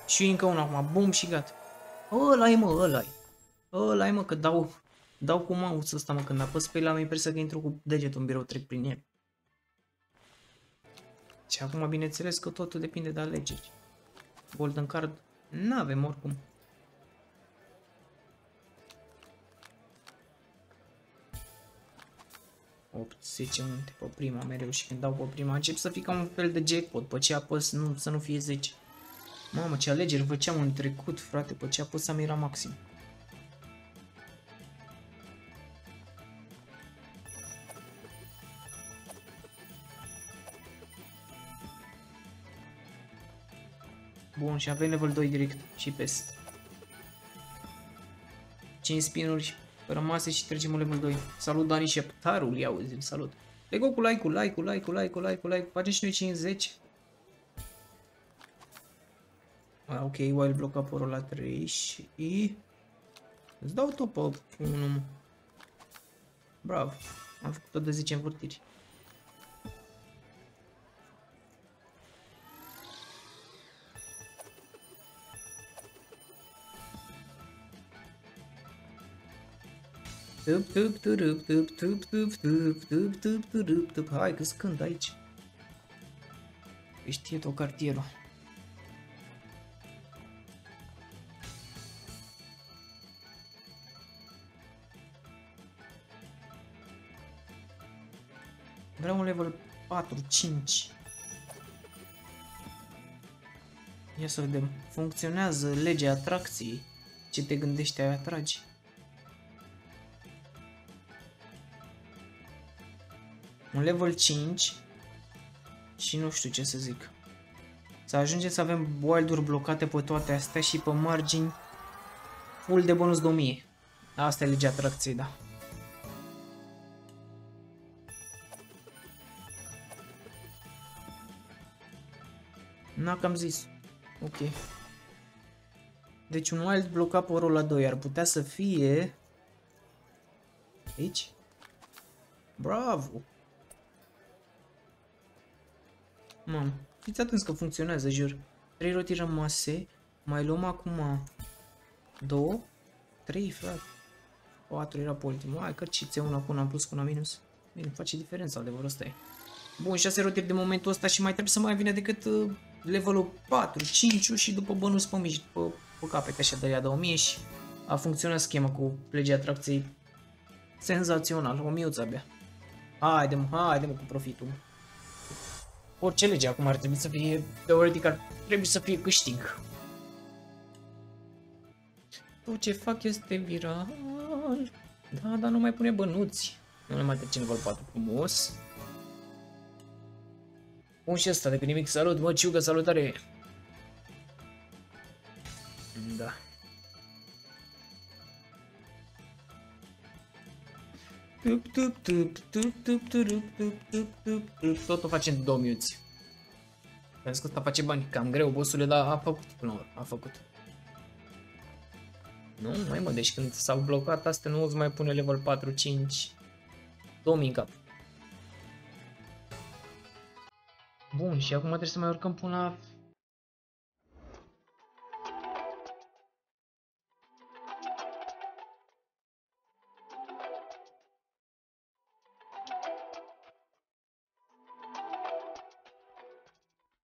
Și încă una acum, bum și gata. Ăla-i mă, ăla-i. Ăla-i mă, că dau cu mouse-ul ăsta mă, când apăs pe el am impresia că intru cu degetul în birou, trec prin el. Și acum bineînțeles că totul depinde de alegeri. Golden Card n-avem oricum. Opt, 10 unde pe prima mereu și când dau pe prima încep să fie ca un fel de jackpot. Pe ce apăs să nu fie 10. Mamă, ce alegeri făceam în trecut, frate, pe ce apăsam era maxim. Bun, și avem level 2 direct și peste. 5 spinuri rămase și trecem în level 2. Salut Dani Șeptarul, ia auzim, salut. Lego cu like-ul, facem și noi 50. Ok, while bloca porul la 3 și... Îți dau top-up cu unul. Bravo, am făcut tot de 10 învârtiri. Hai că scând aici. Știe tot cartierul. Vreau un level 4-5. Ia să vedem. Funcționează legea atracției. Ce te gândești ai atragi. Un level 5 și nu știu ce să zic. Să ajungem să avem wild-uri blocate pe toate astea și pe margini full de bonus de 1000. Asta e legea atracției, da. N-a cam zis. Ok. Deci un wild blocat pe orul la 2 ar putea să fie... Aici? Bravo! Mamă, fiți atenți că funcționează, jur. 3 roti rămase, mai luăm acum 2, 3, frate. 4 era pe ultimul. Hai că cițe una cu una plus cu una minus. Bine, face diferența, adevărul ăsta e. Bun, 6 rotiri de momentul ăsta și mai trebuie să mai vină decât levelul 4, 5 și după bonus pe mici, pe capete așa de ea de 1000 și a funcționat schema cu legea atracției. Senzațional, 1000 abia. Haide-mă cu profitul. Orice lege acum ar trebui să fie, teoretic ar trebui să fie câștig. Tot ce fac este viral. Da, dar nu mai pune bănuți. Nu ne mai trece nivel 4 frumos. Bun și ăsta, decât nimic, salut, mă, Ciugă, salutare! Da. Totul facem 2 minuți. Pentru că ăsta face bani, cam greu, bossule, dar a făcut până la urmă, a făcut. Nu, mai mă, deci când s-au blocat astea nu îți mai pune level 4, 5, 2000 în cap. Bun, și acum trebuie să mai urcăm până la